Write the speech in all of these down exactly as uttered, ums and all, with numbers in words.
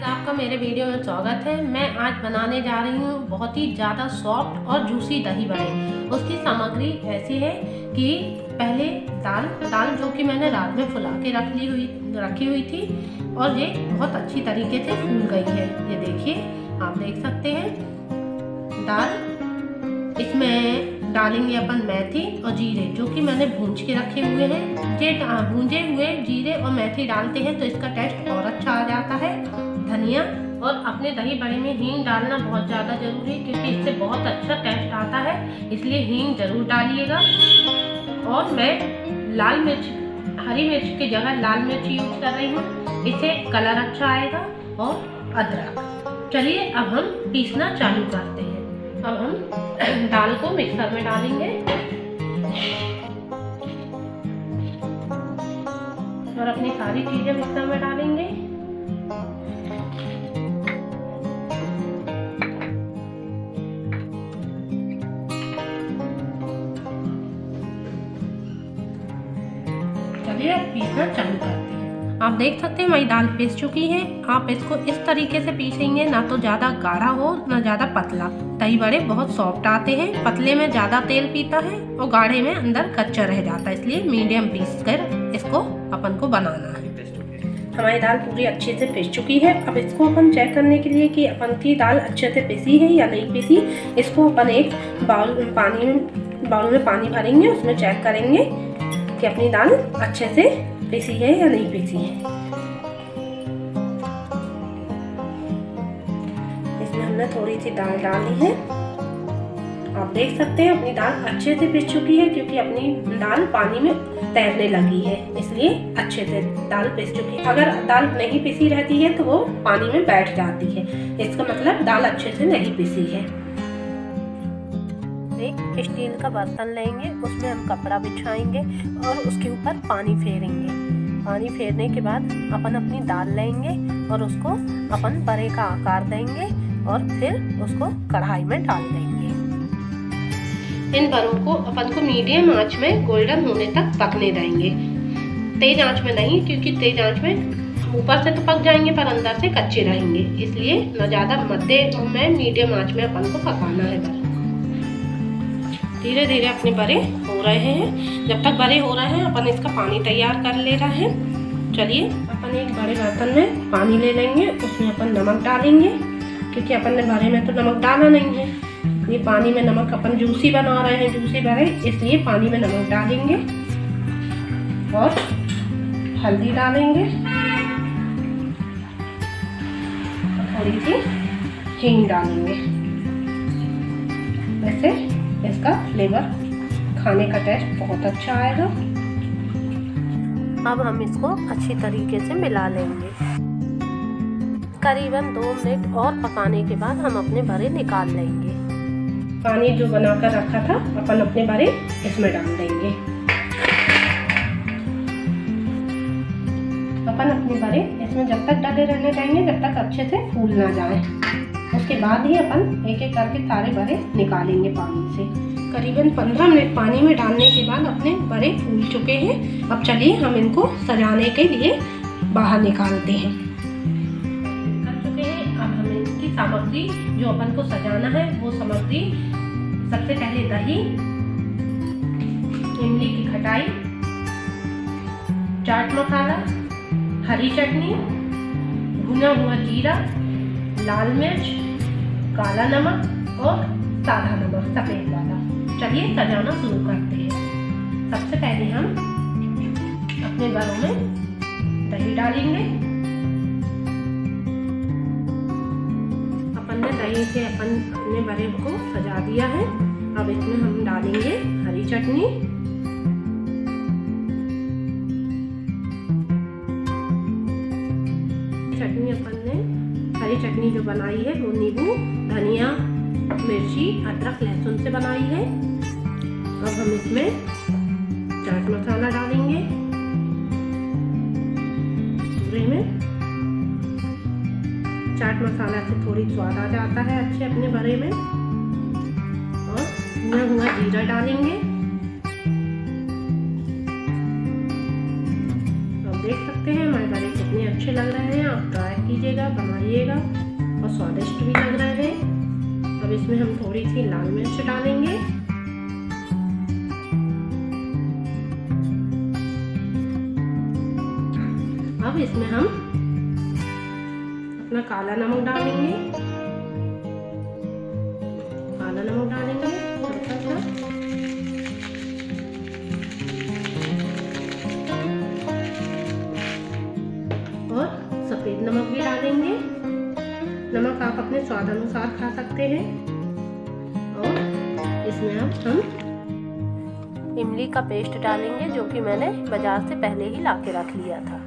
Guys, आपका मेरे video में स्वागत है। मैं आज बनाने जा रही हूँ बहुत ही ज़्यादा सॉफ्ट और जूसी दही बड़े। उसकी सामग्री ऐसी है कि पहले दाल दाल जो कि मैंने रात में फुला के रख ली हुई रखी हुई थी और ये बहुत अच्छी तरीके से फूल गई है। ये देखिए, आप देख सकते हैं दाल। इसमें डालेंगे अपन मेथी और जीरे जो कि मैंने भूंज के रखे हुए हैं। ये भूंजे हुए जीरे और मेथी डालते हैं तो इसका टेस्ट और अच्छा आ जाता है। धनिया और अपने दही बड़े में हींग डालना बहुत ज़्यादा ज़रूरी है क्योंकि इससे बहुत अच्छा टेस्ट आता है, इसलिए हींग ज़रूर डालिएगा। और मैं लाल मिर्च हरी मिर्च की जगह लाल मिर्च यूज कर रही हूँ, इससे कलर अच्छा आएगा। और अदरक। चलिए अब हम पीसना चालू करते हैं। अब हम दाल को मिक्सर में डालेंगे और अपनी सारी चीजें मिक्सर में डालेंगे। चलिए अब पीसना चालू करते हैं। आप देख सकते हैं मेरी दाल पीस चुकी है। आप इसको इस तरीके से पीसेंगे, ना तो ज़्यादा गाढ़ा हो ना ज़्यादा पतला। दही बड़े बहुत सॉफ्ट आते हैं। पतले में ज़्यादा तेल पीता है और गाढ़े में अंदर कच्चा रह जाता है, इसलिए मीडियम पीस कर इसको अपन को बनाना है। हमारी दाल पूरी अच्छे से पिस चुकी है। अब इसको अपन चेक करने के लिए कि अपन की दाल अच्छे से पिसी है या नहीं पिसी, इसको अपन एक बाउल में पानी में बाउल में पानी भरेंगे, उसमें चेक करेंगे कि अपनी दाल अच्छे से पिसी है या नहीं पिसी है। इसमें हमने थोड़ी सी दाल डाली है। आप देख सकते हैं अपनी दाल अच्छे से पिस चुकी है क्योंकि अपनी दाल पानी में तैरने लगी है, इसलिए अच्छे से दाल पिस चुकी है। अगर दाल नहीं पिसी रहती है तो वो पानी में बैठ जाती है, इसका मतलब दाल अच्छे से नहीं पिसी है। एक स्टील का बर्तन लेंगे, उसमें हम कपड़ा बिछाएंगे और उसके ऊपर पानी फेरेंगे। पानी फेरने के बाद अपन अपनी दाल लेंगे और उसको अपन बड़े का आकार देंगे और फिर उसको कढ़ाई में डाल देंगे। इन बड़ों को अपन को मीडियम आंच में गोल्डन होने तक पकने देंगे, तेज आंच में नहीं, क्योंकि तेज आंच में ऊपर से तो पक जाएंगे पर अंदर से कच्चे रहेंगे, इसलिए न ज़्यादा मध्य में मीडियम आंच में अपन को पकाना है। धीरे धीरे अपने बड़े हो रहे हैं। जब तक बड़े हो रहे हैं अपन इसका पानी तैयार कर ले रहे हैं। चलिए अपन एक बड़े बर्तन में पानी ले लेंगे, उसमें अपन नमक डालेंगे क्योंकि अपन ने बड़े में तो नमक डाला नहीं है। ये पानी में नमक अपन जूसी बना रहे हैं, जूसी बड़े, इसलिए पानी में नमक डालेंगे और हल्दी डालेंगे, थोड़ी सी हींग डालेंगे। वैसे इसका फ्लेवर खाने का टेस्ट बहुत अच्छा आएगा। अब हम इसको अच्छी तरीके से मिला लेंगे। करीबन दो मिनट और पकाने के बाद हम अपने बड़े निकाल लेंगे। पानी जो बनाकर रखा था अपन अपने बड़े इसमें डाल देंगे। अपन अपने बड़े इसमें जब तक डाले रहने देंगे जब तक अच्छे से फूल ना जाए। उसके बाद ही अपन एक एक करके सारे बड़े निकालेंगे पानी से। करीबन पंद्रह मिनट पानी में डालने के बाद अपने बड़े फूल चुके हैं। अब चलिए हम इनको सजाने के लिए बाहर निकालते हैं। कर चुके हैं। अब हम इनकी सामग्री जो अपन को सजाना है वो सामग्री, सबसे पहले दही, इमली की खटाई, चाट मसाला, हरी चटनी, भुना हुआ जीरा, लाल मिर्च, काला नमक और सादा नमक सफेद वाला। चलिए सजाना शुरू करते हैं। सबसे पहले हम अपने बड़ों में दही डालेंगे। अपन ने दही से अपन अपने बड़े को सजा दिया है। अब इसमें हम डालेंगे हरी चटनी, चटनी अपन ने हरी चटनी जो बनाई है वो नींबू, धनिया, मिर्ची, अदरक, लहसुन से बनाई है। अब हम इसमें चाट मसाला डालेंगे पूरे में। चाट मसाला से थोड़ी स्वाद आ जाता है अच्छे अपने बड़े में। और भुना हुआ जीरा डालेंगे। अब देख सकते हैं हमारे बड़े कितने अच्छे लग रहे हैं। आप ट्राई कीजिएगा, बनाइएगा और स्वादिष्ट भी लग रहे हैं। अब इसमें हम थोड़ी सी लाल मिर्च डालेंगे। अब इसमें हम अपना काला नमक डालेंगे। काला नमक डालेंगे हल्का सा, और सफेद नमक भी डालेंगे। नमक आप अपने स्वाद अनुसार खा सकते हैं। और इसमें अब हम इमली का पेस्ट डालेंगे, जो कि मैंने बाजार से पहले ही ला के रख लिया था।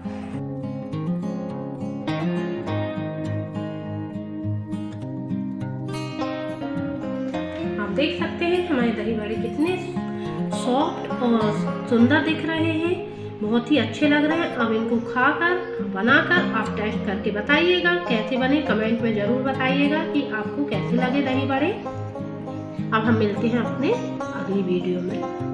आप देख सकते हैं हमारे दही बड़े कितने सॉफ्ट और सुंदर दिख रहे हैं, बहुत ही अच्छे लग रहे हैं। अब इनको खाकर बनाकर आप टेस्ट करके बताइएगा कैसे बने। कमेंट में ज़रूर बताइएगा कि आपको कैसे लगे दही बड़े। अब हम मिलते हैं अपने अगली वीडियो में।